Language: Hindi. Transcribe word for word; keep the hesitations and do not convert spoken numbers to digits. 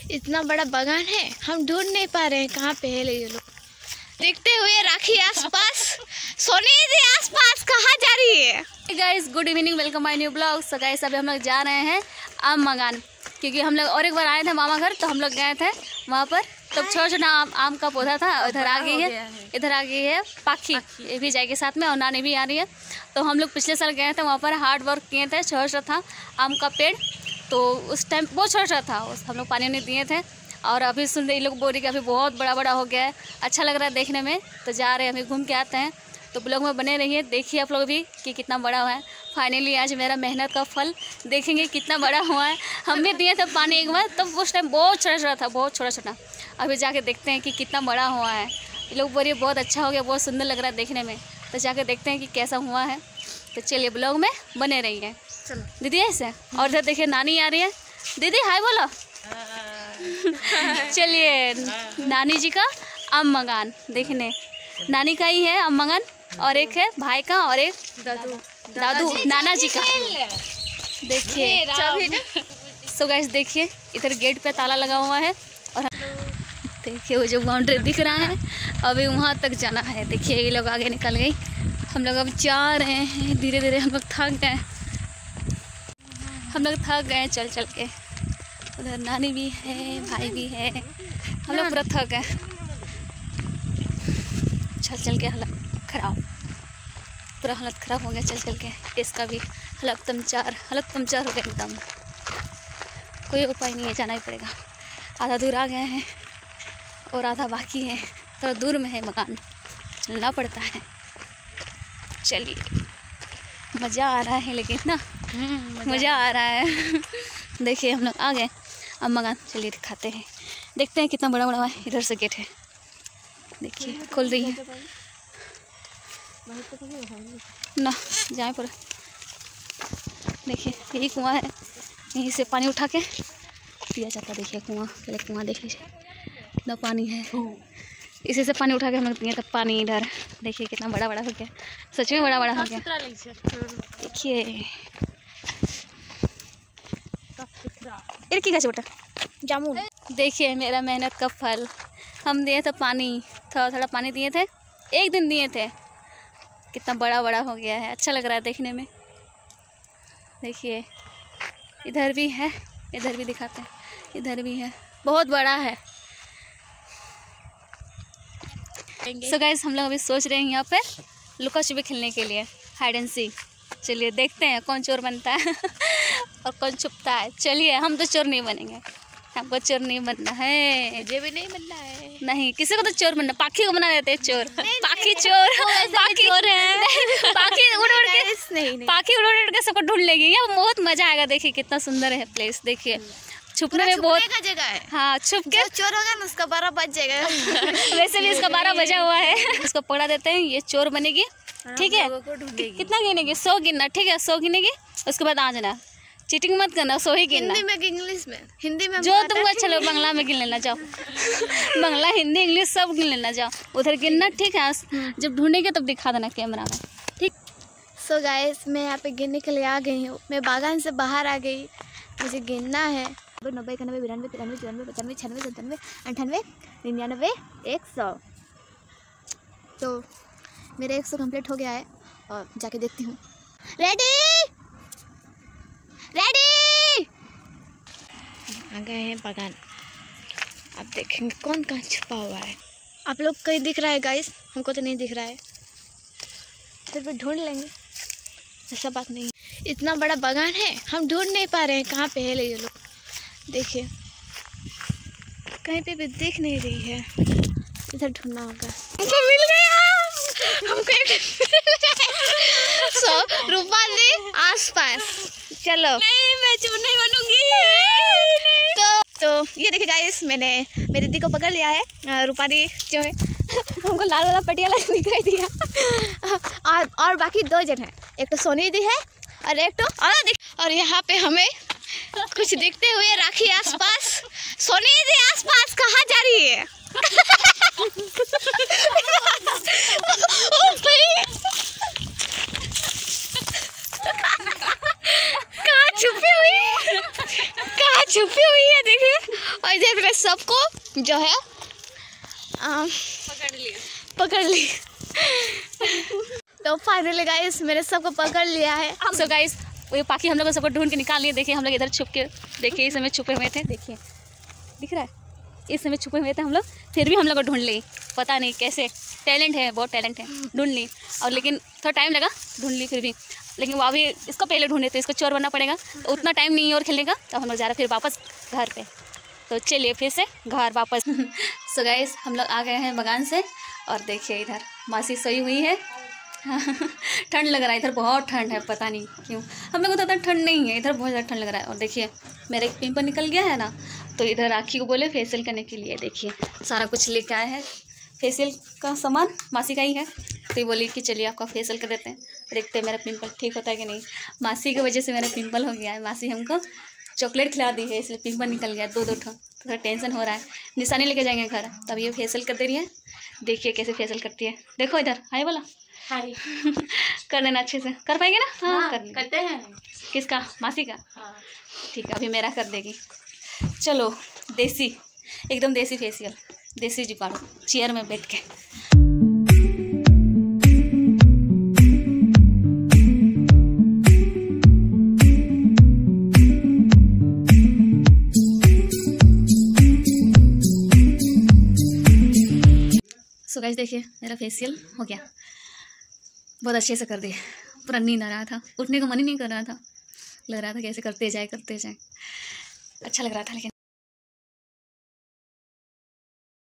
इतना बड़ा बागान है, हम ढूंढ नहीं पा रहे हैं कहाँ पे है ये लोग। देखते हुए राखी आसपास, सोनी जी आसपास कहाँ जा रही है? Guys good evening, welcome my new blog. So guys अभी हम लोग जा रहे हैं आम बागान, क्योंकि हम लोग और एक बार आए थे मामा घर, तो हम लोग गए थे वहाँ पर। तब छोटा छोटा आम आम का पौधा था। इधर आ गई है, इधर आ गई है पाखी, ये भी जाएगी साथ में और नानी भी आ रही है। तो हम लोग पिछले साल गए थे वहाँ पर, हार्ड वर्क किए थे। छोटा छोटा था आम का पेड़, तो उस टाइम बहुत छोटा छोटा था, उस हम लोग पानी नहीं दिए थे। और अभी सुन रहे ये लोग बोल रही कि अभी बहुत बड़ा बड़ा हो गया है, अच्छा लग रहा है देखने में। तो जा रहे हैं, अभी घूम के आते हैं। तो ब्लॉग में बने रहिए, देखिए आप लोग भी कि कितना बड़ा हुआ है। फाइनली आज मेरा मेहनत का फल देखेंगे कितना बड़ा हुआ है। हम भी दिए थे पानी एक बार, तब तो उस टाइम बहुत छोटा छोटा था, बहुत छोटा छोटा। अभी जाके देखते हैं कि कितना बड़ा हुआ है। ये लोग बोल रहे बहुत अच्छा हो गया, बहुत सुंदर लग रहा है देखने में। तो जाके देखते हैं कि कैसा हुआ है। तो चलिए ब्लॉग में बने रहिए। चलो दीदी ऐसे, और इधर देखिए नानी आ रही है। दीदी हाय बोलो। चलिए नानी जी का आम बागान देखने, नानी का ही है आम बागान, और एक है भाई का, और एक दादू दादू नाना जी का। देखिए सो गाइस, देखिए इधर गेट पे ताला लगा हुआ है, और देखिए वो जो बाउंड्री दिख रहा है, अभी वहाँ तक जाना है। देखिए ये लोग आगे निकल गई, हम लोग अब जा रहे हैं धीरे धीरे। हम लोग थक गए, हम लोग थक गए चल चल के। उधर नानी भी है, भाई भी है, हम लोग पूरा थक गए चल चल के। हालत ख़राब, पूरा हालत ख़राब हो गया चल चल के। इसका भी हालत तमचार हालत तमचार हो गया एकदम। कोई उपाय नहीं है, जाना ही पड़ेगा। आधा दूर आ गए हैं और आधा बाकी है, थोड़ा दूर में है मकान, चलना पड़ता है। चलिए मज़ा आ रहा है, लेकिन ना मज़ा आ रहा है। देखिए हम लोग आ गए अब मकान, चलिए दिखाते हैं, देखते हैं कितना बड़ा बड़ा है। इधर से गेट है, देखिए खोल रही है ना, जाए पर। देखिए यही कुआं है, यहीं से पानी उठा के पिया जाता है। देखिए कुआं, पहले कुआं देख लीजिए कितना पानी है, इसी से पानी उठा के हम लोग पिए। तब पानी इधर देखिए कितना बड़ा बड़ा हो गया, सच में बड़ा बड़ा हो गया। देखिए इर की बेटा जामुन। देखिए मेरा मेहनत का फल, हम दिए थे पानी, थोड़ा थोड़ा पानी दिए थे, एक दिन दिए थे, कितना बड़ा बड़ा हो गया है, अच्छा लग रहा है देखने में। देखिए इधर भी है, इधर भी दिखाते हैं, इधर भी है, बहुत बड़ा है। सो so गाइस हम लोग अभी सोच रहे हैं यहाँ पे लुका छुपी खेलने के लिए, हाइड एंड सीक। चलिए देखते हैं कौन चोर बनता है और कौन छुपता है। चलिए हम तो चोर नहीं बनेंगे, हमको चोर नहीं बनना है, मुझे भी नहीं बनना है। नहीं किसी को तो चोर बनना, पाखी को बना देते हैं चोर। पाखी चोर, पाखी चोर है, पाखी उड़ उड़ के नहीं नहीं पाखी उड़ उड़ के सबको ढूंढ लेगी, ये बहुत मजा आएगा। देखिए कितना सुंदर है प्लेस, देखिए छुपने में बहुत का जगह है। हाँ छुप के चोर होगा ना उसका बारह बज जाएगा। वैसे भी इसका बारह बजा हुआ है, उसको पकड़ा देते हैं, ये चोर बनेगी। ठीक है कितना गिनेगी? सौ गिनना, ठीक है सौ गिनेगी, उसके बाद आ जाना, चीटिंग मत करना, सौ ही गिनना। हिंदी में कि इंग्लिश में? हिंदी में जो तुमको अच्छा लगे, बांग्ला में गिन लेना, जाओ बांग्ला हिंदी इंग्लिश सब गिन लेना, जाओ उधर गिनना। ठीक है जब ढूंढेंगे तब दिखा देना कैमरा में, ठीक। सो गाइस मैं यहाँ पे गिनने के लिए आ गई हूँ, मैं बागान से बाहर आ गई, मुझे गिनना है। नब्बे इक्यानवे बिरानवे तिरानवे चौरानवे पचानवे छियानवे सत्तानवे अट्ठानवे निन्यानवे एक सौ। तो मेरा एक सौ कम्प्लीट हो गया है, और जाके देखती हूँ। रेडी रेडी आ गए हैं बागान, अब देखेंगे कौन कहाँ छुपा हुआ है। आप लोग कहीं दिख रहा है गाइस? हमको तो नहीं दिख रहा है, फिर भी ढूंढ लेंगे, ऐसा बात नहीं। इतना बड़ा बागान है, हम ढूंढ नहीं पा रहे हैं कहाँ पे है ये लोग। देखिए कहीं पे भी दिख नहीं रही है, इधर ढूंढना होगा। हमको मिल गया, हमको एक सो रूपा जी आसपास। चलो नहीं मैं चुप नहीं बनूंगी। तो तो ये देखिए गाइस, मैंने मेरी दीदी को पकड़ लिया है, रूपा दी जो है हमको लाल वाला पटियाला दिखाई दिया। और और बाकी दो जन है, एक तो सोनी दी है और एक तो और, और यहाँ पे हमें कुछ देखते हुए राखी आसपास, सोनी जी आसपास कहाँ जा रही है? कहाँ छुपी हुई, कहाँ छुपी हुई है देखिए। और इधर सबको जो है आ, पकड़ लिया पकड़ ली। तो फाइनली गाइस मेरे सबको पकड़ लिया है। सो गाइस वो बाकी हम लोग को सबको ढूंढ के निकाल लिए। देखिए हम लोग इधर छुप के, देखिए इस समय छुपे हुए थे, देखिए दिख रहा है, इस समय छुपे हुए थे हम लोग, फिर भी हम लोग को ढूंढ ली। पता नहीं कैसे, टैलेंट है, बहुत टैलेंट है, ढूंढ ली। और लेकिन थोड़ा टाइम लगा, ढूंढ ली फिर भी। लेकिन वो अभी इसको पहले ढूंढे तो इसको चोर बनना पड़ेगा, तो उतना टाइम नहीं है और खेलने का, तो हम लोग जा रहे फिर वापस घर पे। तो चलिए फिर से घर वापस। सो गाइस हम लोग आ गए हैं बगान से और देखिए इधर मासी सोई हुई है। ठंड लग रहा है इधर, बहुत ठंड है, पता नहीं क्यों। हम लोग को तो इतना ठंड नहीं है, इधर बहुत ज़्यादा ठंड लग रहा है। और देखिए मेरा एक पिंपल निकल गया है ना, तो इधर राखी को बोले फेशियल करने के लिए। देखिए सारा कुछ लेके आए हैं, फेशियल का सामान मासी का ही है। तो ये बोली कि चलिए आपका फेशियल कर देते हैं, देखते हैं मेरा पिंपल ठीक होता है कि नहीं। मासी की वजह से मेरा पिंपल हो गया है, मासी हमको चॉकलेट खिला दी है इसलिए पिंपल निकल गया दो दो ठो। थोड़ा टेंशन हो रहा है, निशानी लेके जाएंगे घर। तब ये फेशियल कर दे रही है, देखिए कैसे फेशियल करती है। देखो इधर हाय बोला, हाय। कर देना अच्छे से, कर पाएंगे ना? हाँ, हाँ कर करते हैं। किसका? मासी का? हाँ ठीक है, अभी मेरा कर देगी। चलो देसी, एकदम देसी फेशियल, देसी जुगाड़, चेयर में बैठ के। सो गाइस देखिए मेरा फेशियल हो गया, बहुत अच्छे से कर दिया। पूरा नींद आ रहा था, उठने का मन ही नहीं कर रहा था, लग रहा था कैसे करते जाए करते जाए, अच्छा लग रहा था। लेकिन